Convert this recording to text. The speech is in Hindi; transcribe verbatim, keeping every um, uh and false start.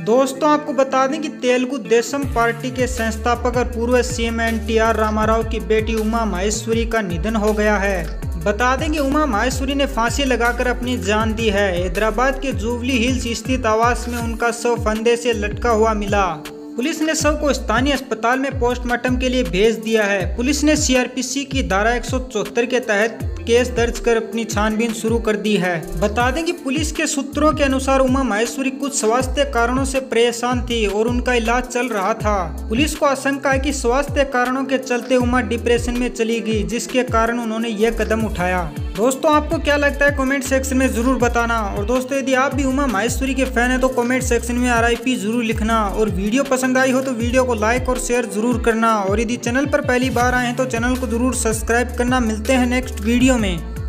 दोस्तों आपको बता दें कि तेलुगु देशम पार्टी के संस्थापक और पूर्व CM N T R Ramarao की बेटी उमा माहेश्वरी का निधन हो गया है। बता दें कि उमा माहेश्वरी ने फांसी लगाकर अपनी जान दी है। हैदराबाद के जुबली हिल्स स्थित आवास में उनका शव फंदे से लटका हुआ मिला। पुलिस ने शव को स्थानीय अस्पताल में पोस्टमार्टम के लिए भेज दिया है। पुलिस ने सी आर पी सी की धारा एक सौ चौहत्तर के तहत केस दर्ज कर अपनी छानबीन शुरू कर दी है। बता दें कि पुलिस के सूत्रों के अनुसार उमा माहेश्वरी कुछ स्वास्थ्य कारणों से परेशान थी और उनका इलाज चल रहा था। पुलिस को आशंका है कि स्वास्थ्य कारणों के चलते उमा डिप्रेशन में चली गई, जिसके कारण उन्होंने यह कदम उठाया। दोस्तों आपको क्या लगता है कमेंट सेक्शन में जरूर बताना। और दोस्तों यदि आप भी उमा माहेश्वरी के फैन है तो कमेंट सेक्शन में आर आई पी जरूर लिखना। और वीडियो पसंद आई हो तो वीडियो को लाइक और शेयर जरूर करना। और यदि चैनल पर पहली बार आए हैं तो चैनल को जरूर सब्सक्राइब करना। मिलते हैं नेक्स्ट वीडियो में।